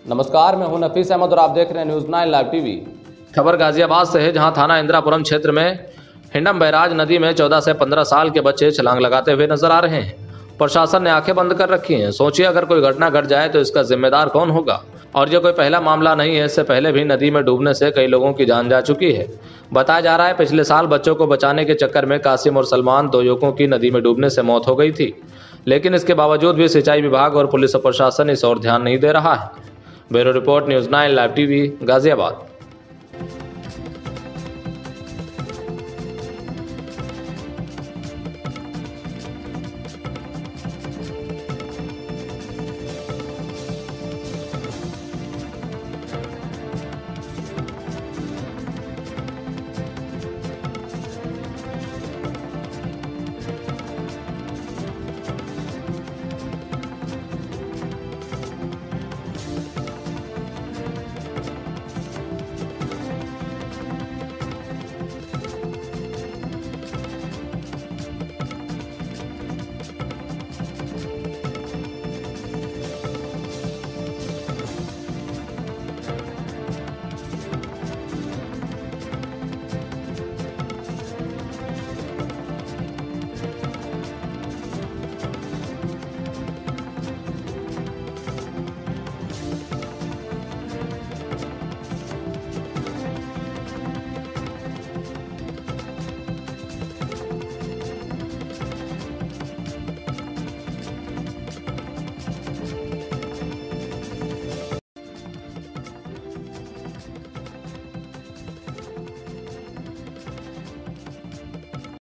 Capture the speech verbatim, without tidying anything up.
नमस्कार, मैं हूं नफीस अहमद और आप देख रहे हैं न्यूज़ नाइन लाइव टीवी। खबर गाजियाबाद से है, जहां थाना इंदिरापुरम क्षेत्र में हिंडम बैराज नदी में चौदह से पंद्रह साल के बच्चे छलांग लगाते हुए नजर आ रहे हैं। प्रशासन ने आंखें बंद कर रखी हैं। सोचिए, अगर कोई घटना घट जाए तो इसका जिम्मेदार कौन होगा। और ये कोई पहला मामला नहीं है, इससे पहले भी नदी में डूबने से कई लोगों की जान जा चुकी है। बताया जा रहा है, पिछले साल बच्चों को बचाने के चक्कर में कासिम और सलमान, दो युवकों की नदी में डूबने से मौत हो गई थी। लेकिन इसके बावजूद भी सिंचाई विभाग और पुलिस प्रशासन इस ओर ध्यान नहीं दे रहा है। Bureau report, news nine live TV, Ghaziabad.